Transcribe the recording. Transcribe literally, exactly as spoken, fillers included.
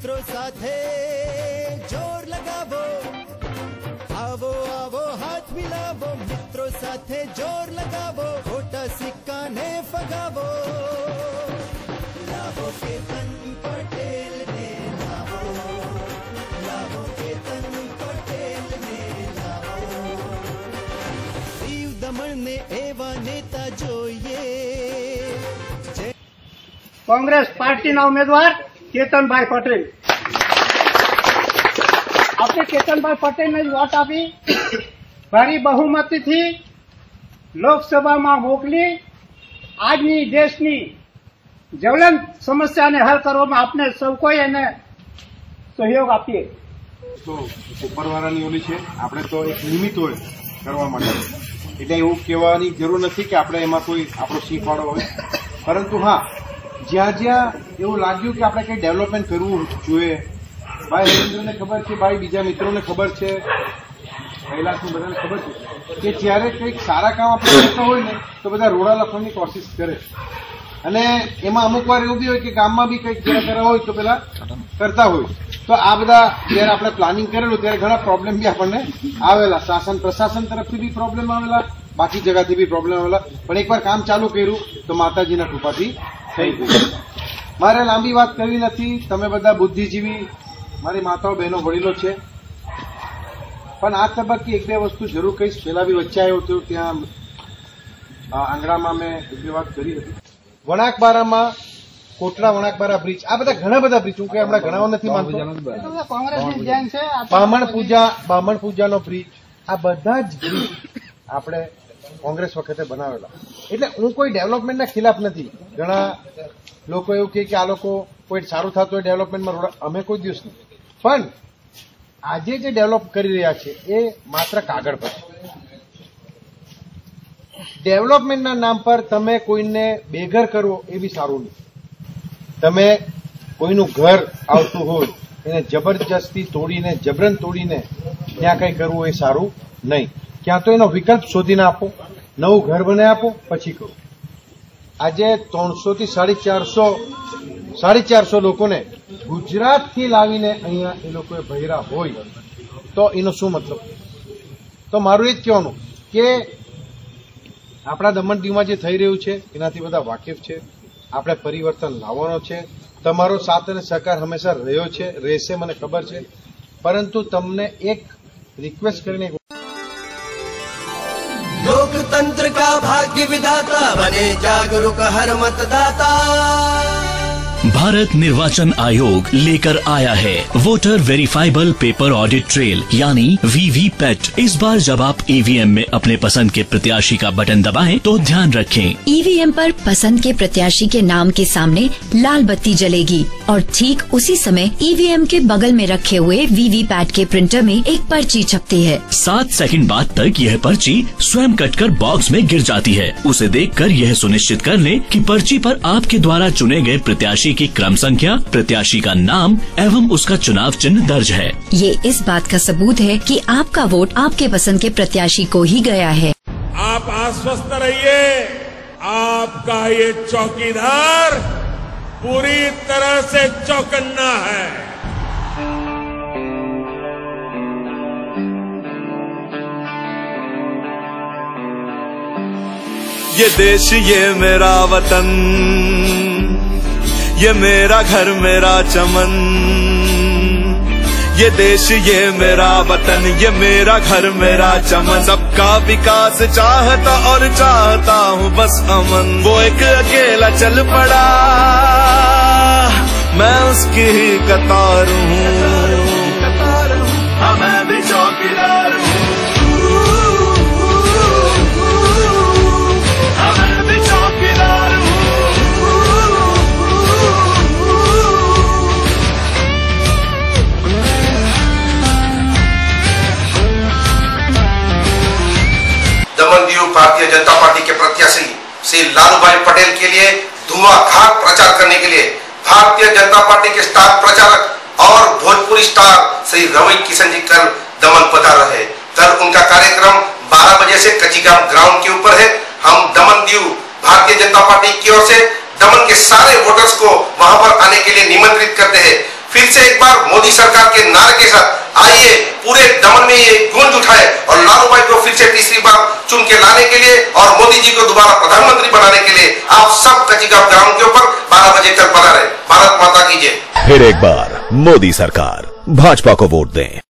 मित्रों साथे जोर लगावो, आवो आवो हाथ मिलावो, मित्रों साथे जोर लगावो, खोटा सिक्का ने फगावो, लावो केतन पटेल ने लावो, लावो केतन पटेल ने लावो, दीव दमन ने एवा नेता જોઈએ। कांग्रेस पार्टीना उम्मीदवार केतनभाई पटेल, આપણે કેતનભાઈ પટેલને વોટ આપી ભારી બહુમતીથી લોકસભામાં મોકલી આજની દેશની જ્વલંત સમસ્યાને હલ કરવામાં આપણે સૌ કોઈ એને સહયોગ આપીએ। તો ઉપરવાળાની ઓલી છે, આપણે તો એક નિમિત્ત હોય કરવા માટે, એટલે એવું કહેવાની જરૂર નથી કે આપણે એમાં કોઈ આપણો શીખવાડો હોય, પરંતુ હા જ્યાં જ્યાં એવું લાગ્યું કે આપણે કંઈ ડેવલપમેન્ટ કરવું જોઈએ, ભાઈ હરેન્દ્રને ખબર છે, ભાઈ બીજા મિત્રોને ખબર છે, કૈલાસને બધાને ખબર છે કે જ્યારે કંઈક સારા કામ આપણે કરતા હોય ને તો બધા રોડા લખવાની કોશિશ કરે, અને એમાં અમુક વાર એવું બી હોય કે ગામમાં બી કંઈક જરા જરા હોય તો પેલા કરતા હોય, તો આ બધા જયારે આપણે પ્લાનિંગ કરેલું ત્યારે ઘણા પ્રોબ્લેમ બી આપણને આવેલા, શાસન પ્રશાસન તરફથી બી પ્રોબ્લેમ આવેલા, બાકી જગાથી બી પ્રોબ્લેમ આવેલા, પણ એકવાર કામ ચાલુ કર્યું તો માતાજીના કૃપાથી થઈ ગયું। મારે લાંબી વાત કરવી નથી, તમે બધા બુદ્ધિજીવી મારી માતાઓ બહેનો વડીલો છે, પણ આ તબક્કે એક બે વસ્તુ જરૂર કહીશ। પહેલા બી વચ્ચે આવ્યો હતો ત્યાં આંગણામાં મેં એક બે વાત કરી હતી, વણાકબારામાં કોટડા વણાકબારા બ્રિજ, આ બધા ઘણા બધા બ્રિજ, હું કઈ હમણાં ગણાવવા નથી માંગતો, બામણ પૂજા બામણ પૂજાનો બ્રિજ, આ બધા જ બ્રિજ આપણે કોંગ્રેસ વખતે બનાવેલા, એટલે હું કોઈ ડેવલપમેન્ટના ખિલાફ નથી। ઘણા લોકો એવું કહે કે આ લોકો કોઈ સારું થતું હોય ડેવલપમેન્ટમાં રોડ, અમે કોઈ દિવસ નહીં, પણ આજે જે ડેવલપ કરી રહ્યા છે એ માત્ર કાગળ પર છે। ડેવલપમેન્ટના નામ પર તમે કોઈને બેઘર કરવો એ બી સારું નહીં, તમે કોઈનું ઘર આવતું હોય એને જબરજસ્તી તોડીને જબરન તોડીને ત્યાં કંઈ કરવું એ સારું નહીં, ક્યાં તો એનો વિકલ્પ શોધીને આપો, નવું ઘર બનાવી આપો, પછી કરો। આજે ત્રણસો થી સાડી ચારસો સાડી ચારસો લોકોને ગુજરાતથી લાવીને અહીંયા એ લોકોએ ભર્યા હોય તો એનો શું મતલબ? તો મારું એ જ કહેવાનું કે આપણા દમણ દીવમાં જે થઈ રહ્યું છે એનાથી બધા વાકેફ છે, આપણે પરિવર્તન લાવવાનો છે, તમારો સાથ અને સહકાર હંમેશા રહ્યો છે, રહેશે, મને ખબર છે, પરંતુ તમને એક રિક્વેસ્ટ કરીને लोकतंत्र का भाग्य विधाता बने जागरूक हर मतदाता। भारत निर्वाचन आयोग लेकर आया है voter verifiable paper audit trail यानी वीवीपैट। इस बार जब आप ईवीएम में अपने पसंद के प्रत्याशी का बटन दबाएं तो ध्यान रखें, ईवीएम पर पसंद के प्रत्याशी के नाम के सामने लाल बत्ती जलेगी और ठीक उसी समय ईवीएम के बगल में रखे हुए वीवीपैट के प्रिंटर में एक पर्ची छपती है। सात सेकंड बाद तक यह पर्ची स्वयं कटकर बॉक्स में गिर जाती है। उसे देखकर यह सुनिश्चित कर लें कि पर्ची पर आपके द्वारा चुने गए प्रत्याशी की क्रम संख्या, प्रत्याशी का नाम एवं उसका चुनाव चिन्ह दर्ज है। ये इस बात का सबूत है कि आपका वोट आपके पसंद के प्रत्याशी को ही गया है। आप आश्वस्त रहिए, आपका ये चौकीदार पूरी तरह से चौकन्ना है। ये देश ये मेरा वतन, ये मेरा घर मेरा चमन, ये देश ये मेरा वतन, ये मेरा घर मेरा चमन। सबका विकास चाहता और चाहता हूँ बस अमन। वो एक अकेला चल पड़ा, मैं उसकी ही कतार हूँ, मैं भी चौकीदार हूँ। दमन दीव भारतीय जनता पार्टी के प्रत्याशी श्री लालूभाई पटेल के लिए धुआंधार प्रचार करने के लिए भारतीय जनता पार्टी के स्टार प्रचारक और भोजपुरी स्टार श्री रवि किशन जी कल दमन पधार रहे। कल उनका कार्यक्रम बारह बजे से कच्चीगांव ग्राउंड के ऊपर है। हम दमन दीव भारतीय जनता पार्टी की ओर से दमन के सारे वोटर्स को वहां पर आने के लिए निमंत्रित करते हैं। फिर से एक बार मोदी सरकार के नारे के साथ आइए पूरे दमन में ये गूंज उठाए और लालू भाई को फिर से तीसरी बार चुन के लाने के लिए और मोदी जी को दोबारा प्रधानमंत्री बनाने के लिए आप सब कचिगांव ग्राउंड के ऊपर बारह बजे तक बना रहे। भारत माता की जय। फिर एक बार मोदी सरकार, भाजपा को वोट दें।